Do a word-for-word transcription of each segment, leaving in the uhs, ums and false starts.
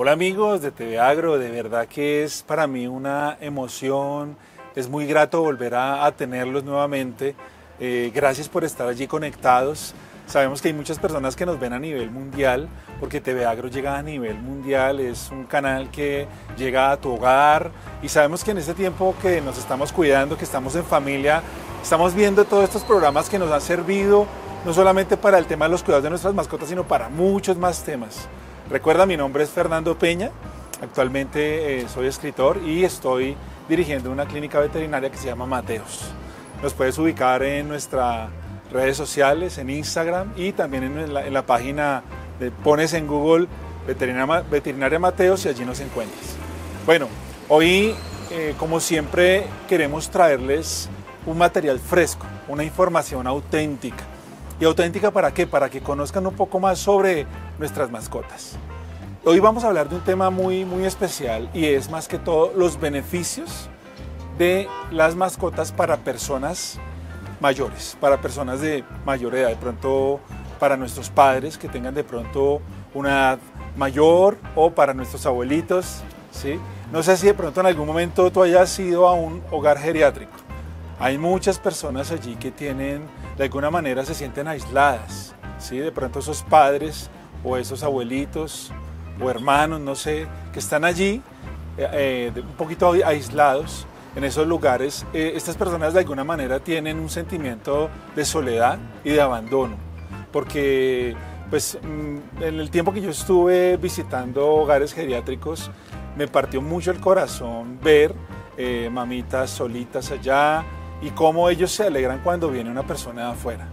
Hola amigos de T V Agro, de verdad que es para mí una emoción, es muy grato volver a, a tenerlos nuevamente. Eh, gracias por estar allí conectados. Sabemos que hay muchas personas que nos ven a nivel mundial, porque T V Agro llega a nivel mundial, es un canal que llega a tu hogar y sabemos que en este tiempo que nos estamos cuidando, que estamos en familia, estamos viendo todos estos programas que nos han servido no solamente para el tema de los cuidados de nuestras mascotas, sino para muchos más temas. Recuerda, mi nombre es Fernando Peña, actualmente eh, soy escritor y estoy dirigiendo una clínica veterinaria que se llama Mateos. Nos puedes ubicar en nuestras redes sociales, en Instagram y también en la, en la página, de, pones en Google Veterinaria, Veterinaria Mateos y allí nos encuentras. Bueno, hoy eh, como siempre queremos traerles un material fresco, una información auténtica. ¿Y auténtica para qué? Para que conozcan un poco más sobre nuestras mascotas. Hoy vamos a hablar de un tema muy, muy especial y es más que todo los beneficios de las mascotas para personas mayores, para personas de mayor edad, de pronto para nuestros padres que tengan de pronto una edad mayor o para nuestros abuelitos, ¿sí? No sé si de pronto en algún momento tú hayas ido a un hogar geriátrico. Hay muchas personas allí que tienen, de alguna manera se sienten aisladas, ¿sí? De pronto esos padres o esos abuelitos o hermanos, no sé, que están allí eh, eh, un poquito aislados en esos lugares. Eh, estas personas de alguna manera tienen un sentimiento de soledad y de abandono, porque pues en el tiempo que yo estuve visitando hogares geriátricos me partió mucho el corazón ver eh, mamitas solitas allá y cómo ellos se alegran cuando viene una persona de afuera.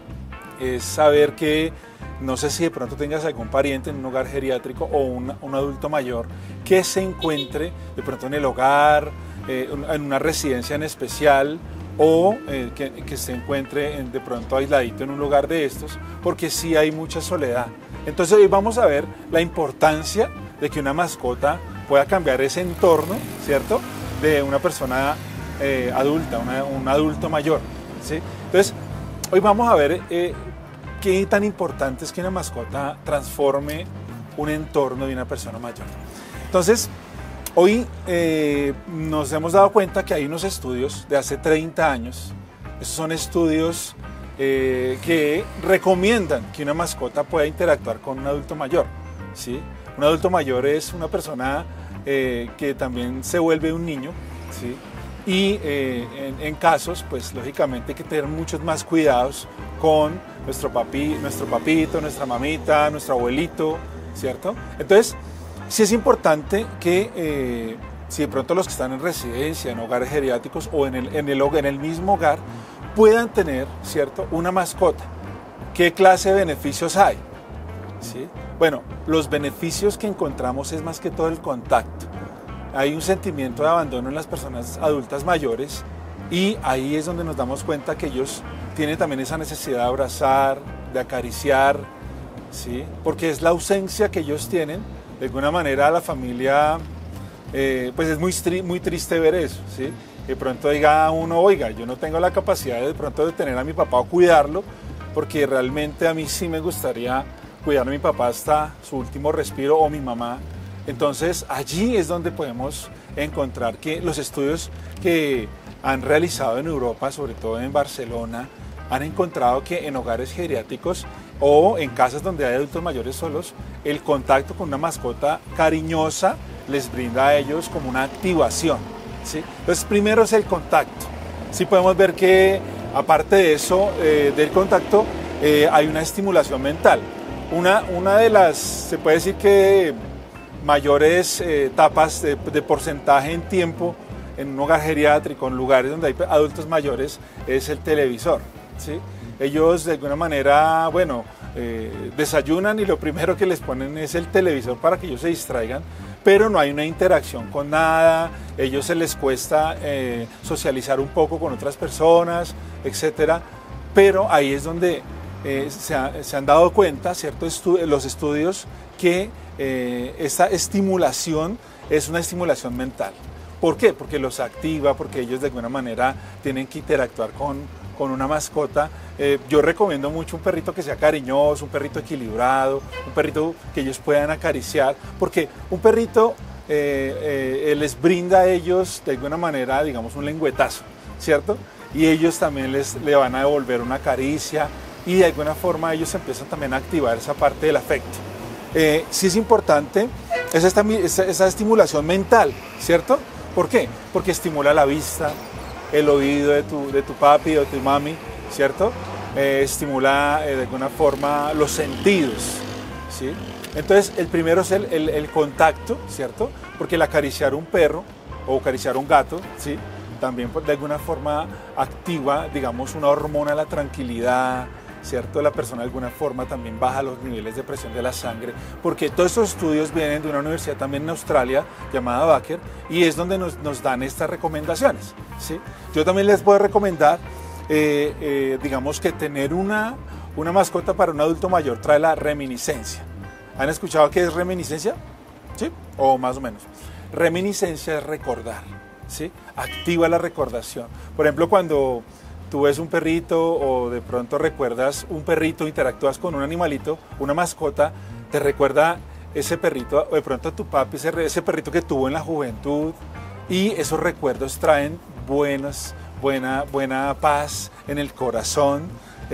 Es saber que, no sé si de pronto tengas algún pariente en un hogar geriátrico o un, un adulto mayor que se encuentre de pronto en el hogar, eh, en una residencia en especial o eh, que, que se encuentre en, de pronto aisladito en un lugar de estos, porque sí hay mucha soledad. Entonces hoy vamos a ver la importancia de que una mascota pueda cambiar ese entorno, ¿cierto?, de una persona eh, adulta, una, un adulto mayor, ¿sí? Entonces hoy vamos a ver eh, qué tan importante es que una mascota transforme un entorno de una persona mayor. Entonces, hoy eh, nos hemos dado cuenta que hay unos estudios de hace treinta años, esos son estudios eh, que recomiendan que una mascota pueda interactuar con un adulto mayor, ¿sí? Un adulto mayor es una persona eh, que también se vuelve un niño, ¿sí? Y eh, en, en casos, pues lógicamente hay que tener muchos más cuidados con nuestro, papi, nuestro papito, nuestra mamita, nuestro abuelito, ¿cierto? Entonces, sí es importante que eh, si de pronto los que están en residencia, en hogares geriátricos o en el, en el, en el mismo hogar, puedan tener, ¿cierto?, una mascota. ¿Qué clase de beneficios hay? ¿Sí? Bueno, los beneficios que encontramos es más que todo el contacto. Hay un sentimiento de abandono en las personas adultas mayores y ahí es donde nos damos cuenta que ellos tienen también esa necesidad de abrazar, de acariciar, ¿sí? Porque es la ausencia que ellos tienen. De alguna manera la familia, eh, pues es muy, muy triste ver eso, ¿sí? De pronto diga uno, oiga, yo no tengo la capacidad de, de pronto de tener a mi papá o cuidarlo, porque realmente a mí sí me gustaría cuidar a mi papá hasta su último respiro o mi mamá. Entonces allí es donde podemos encontrar que los estudios que han realizado en Europa, sobre todo en Barcelona, han encontrado que en hogares geriátricos o en casas donde hay adultos mayores solos, el contacto con una mascota cariñosa les brinda a ellos como una activación, ¿sí? Entonces primero es el contacto. Sí podemos ver que aparte de eso, eh, del contacto, eh, hay una estimulación mental. Una, una de las, se puede decir que mayores eh, tapas de, de porcentaje en tiempo en un hogar geriátrico, en lugares donde hay adultos mayores, es el televisor, ¿sí? Ellos de alguna manera, bueno, eh, desayunan y lo primero que les ponen es el televisor para que ellos se distraigan, pero no hay una interacción con nada, ellos se les cuesta eh, socializar un poco con otras personas, etcétera, pero ahí es donde eh, se, ha, se han dado cuenta, ¿cierto?, estu los estudios que Eh, esta estimulación es una estimulación mental. ¿Por qué? Porque los activa, porque ellos de alguna manera tienen que interactuar con, con una mascota. Eh, yo recomiendo mucho un perrito que sea cariñoso, un perrito equilibrado, un perrito que ellos puedan acariciar, porque un perrito eh, eh, les brinda a ellos de alguna manera, digamos, un lengüetazo, ¿cierto? Y ellos también les, le van a devolver una caricia y de alguna forma ellos empiezan también a activar esa parte del afecto. Eh, sí es importante esa, esa, esa estimulación mental, ¿cierto? ¿Por qué? Porque estimula la vista, el oído de tu, de tu papi o de tu mami, ¿cierto? Eh, estimula eh, de alguna forma los sentidos, ¿sí? Entonces, el primero es el, el, el contacto, ¿cierto? Porque el acariciar un perro o acariciar un gato, ¿sí? También de alguna forma activa, digamos, una hormona de la tranquilidad, ¿cierto? La persona de alguna forma también baja los niveles de presión de la sangre, porque todos estos estudios vienen de una universidad también en Australia llamada Baker y es donde nos, nos dan estas recomendaciones, ¿sí? Yo también les puedo recomendar, eh, eh, digamos que tener una, una mascota para un adulto mayor trae la reminiscencia. ¿Han escuchado qué es reminiscencia? ¿Sí? O más o menos. Reminiscencia es recordar, ¿sí? Activa la recordación. Por ejemplo, cuando tú ves un perrito o de pronto recuerdas un perrito, interactúas con un animalito, una mascota, te recuerda ese perrito, o de pronto a tu papi, ese, ese perrito que tuvo en la juventud, y esos recuerdos traen buenas, buena, buena paz en el corazón.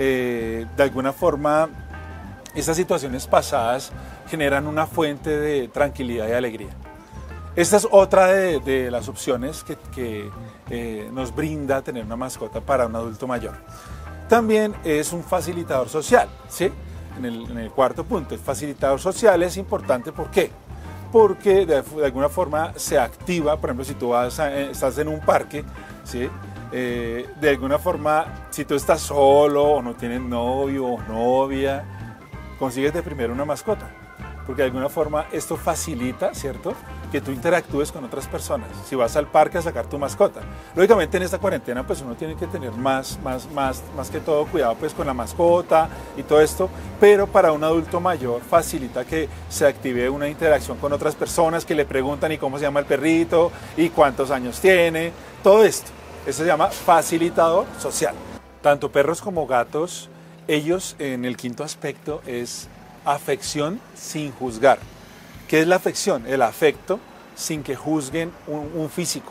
Eh, de alguna forma, estas situaciones pasadas generan una fuente de tranquilidad y alegría. Esta es otra de, de las opciones que, que eh, nos brinda tener una mascota para un adulto mayor. También es un facilitador social, ¿sí? En el, en el cuarto punto, el facilitador social es importante, ¿por qué? Porque de, de alguna forma se activa, por ejemplo, si tú vas a, estás en un parque, ¿sí? Eh, de alguna forma, si tú estás solo o no tienes novio o novia, consigues de primero una mascota, porque de alguna forma esto facilita, ¿cierto?, que tú interactúes con otras personas. Si vas al parque a sacar tu mascota, lógicamente en esta cuarentena pues uno tiene que tener más, más, más, más que todo cuidado pues con la mascota y todo esto, pero para un adulto mayor facilita que se active una interacción con otras personas que le preguntan y cómo se llama el perrito y cuántos años tiene, todo esto. Eso se llama facilitador social. Tanto perros como gatos, ellos en el quinto aspecto es afección sin juzgar. ¿Qué es la afección? El afecto sin que juzguen un, un físico.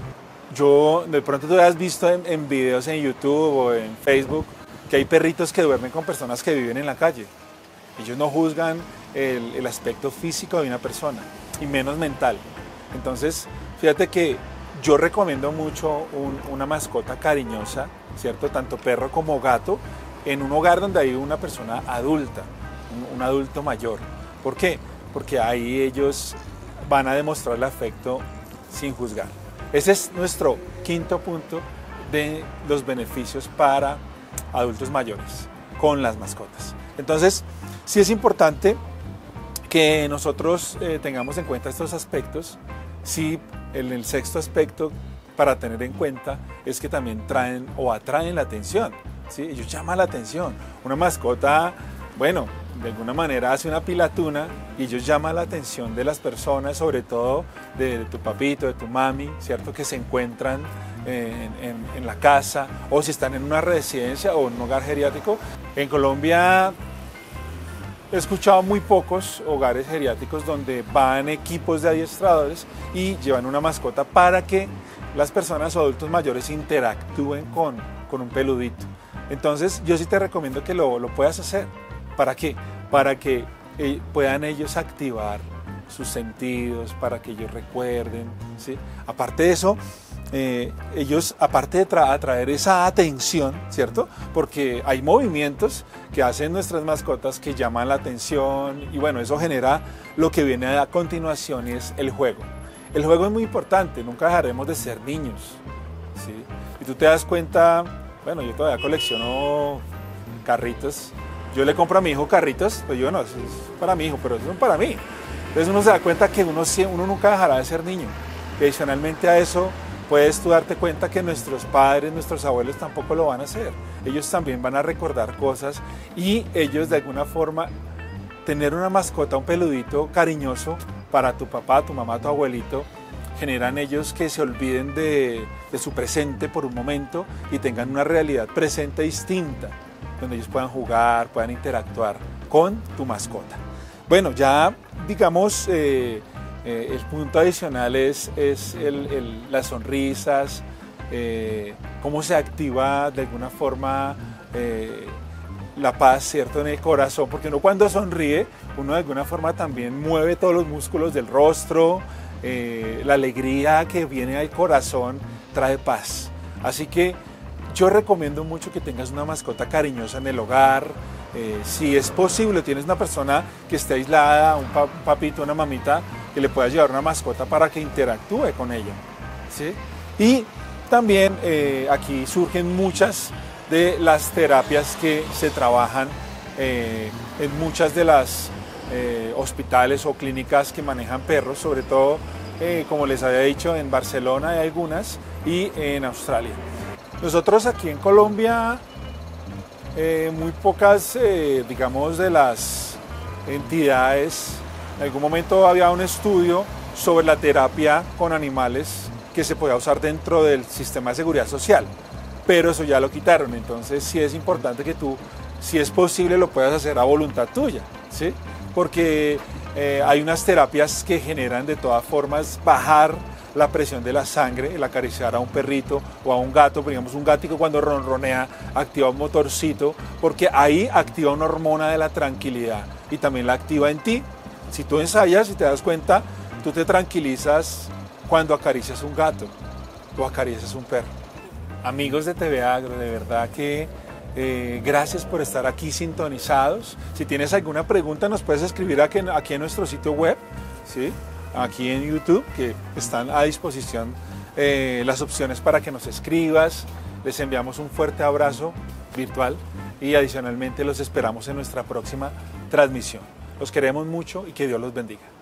Yo, de pronto tú has visto en, en videos en YouTube o en Facebook que hay perritos que duermen con personas que viven en la calle. Ellos no juzgan el, el aspecto físico de una persona y menos mental. Entonces, fíjate que yo recomiendo mucho un, una mascota cariñosa, ¿cierto? Tanto perro como gato, en un hogar donde hay una persona adulta, un, un adulto mayor. ¿Por qué? Porque ahí ellos van a demostrar el afecto sin juzgar. Ese es nuestro quinto punto de los beneficios para adultos mayores con las mascotas. Entonces, sí es importante que nosotros eh, tengamos en cuenta estos aspectos. Sí, en el sexto aspecto para tener en cuenta es que también traen o atraen la atención, ¿sí? Ellos llaman la atención. Una mascota, bueno, de alguna manera hace una pilatuna y ellos llaman la atención de las personas, sobre todo de, de tu papito, de tu mami, ¿cierto? Que se encuentran en, en, en la casa o si están en una residencia o en un hogar geriátrico. En Colombia he escuchado muy pocos hogares geriátricos donde van equipos de adiestradores y llevan una mascota para que las personas o adultos mayores interactúen con, con un peludito. Entonces yo sí te recomiendo que lo, lo puedas hacer. ¿Para qué? Para que eh, puedan ellos activar sus sentidos, para que ellos recuerden, ¿sí? Aparte de eso, eh, ellos, aparte de tra atraer esa atención, ¿cierto? Porque hay movimientos que hacen nuestras mascotas que llaman la atención y bueno, eso genera lo que viene a continuación y es el juego. El juego es muy importante, nunca dejaremos de ser niños, ¿sí? Y tú te das cuenta, bueno, yo todavía colecciono carritos. Yo le compro a mi hijo carritos, pues yo no, eso es para mi hijo, pero eso es para mí. Entonces uno se da cuenta que uno, uno nunca dejará de ser niño. Y adicionalmente a eso, puedes tú darte cuenta que nuestros padres, nuestros abuelos tampoco lo van a hacer. Ellos también van a recordar cosas y ellos de alguna forma, tener una mascota, un peludito cariñoso para tu papá, tu mamá, tu abuelito, generan ellos que se olviden de, de su presente por un momento y tengan una realidad presente distinta, donde ellos puedan jugar, puedan interactuar con tu mascota. Bueno, ya digamos, eh, eh, el punto adicional es, es el, el, las sonrisas, eh, cómo se activa de alguna forma eh, la paz, ¿cierto?, en el corazón, porque uno cuando sonríe, uno de alguna forma también mueve todos los músculos del rostro, eh, la alegría que viene al corazón trae paz. Así que yo recomiendo mucho que tengas una mascota cariñosa en el hogar. Eh, si es posible, tienes una persona que esté aislada, un, pa un papito, una mamita, que le puedas llevar una mascota para que interactúe con ella, ¿sí? Y también eh, aquí surgen muchas de las terapias que se trabajan eh, en muchas de las eh, hospitales o clínicas que manejan perros, sobre todo, eh, como les había dicho, en Barcelona hay algunas y en Australia. Nosotros aquí en Colombia, eh, muy pocas, eh, digamos, de las entidades, en algún momento había un estudio sobre la terapia con animales que se podía usar dentro del sistema de seguridad social, pero eso ya lo quitaron. Entonces sí es importante que tú, si es posible, lo puedas hacer a voluntad tuya, ¿sí? Porque eh, hay unas terapias que generan de todas formas bajar la presión de la sangre, el acariciar a un perrito o a un gato, digamos un gático cuando ronronea activa un motorcito, porque ahí activa una hormona de la tranquilidad y también la activa en ti. Si tú ensayas y te das cuenta, tú te tranquilizas cuando acaricias un gato o acaricias un perro. Amigos de T V Agro, de verdad que eh, gracias por estar aquí sintonizados. Si tienes alguna pregunta nos puedes escribir aquí en, aquí en nuestro sitio web, ¿sí?, aquí en YouTube, que están a disposición eh, las opciones para que nos escribas. Les enviamos un fuerte abrazo virtual y adicionalmente los esperamos en nuestra próxima transmisión. Los queremos mucho y que Dios los bendiga.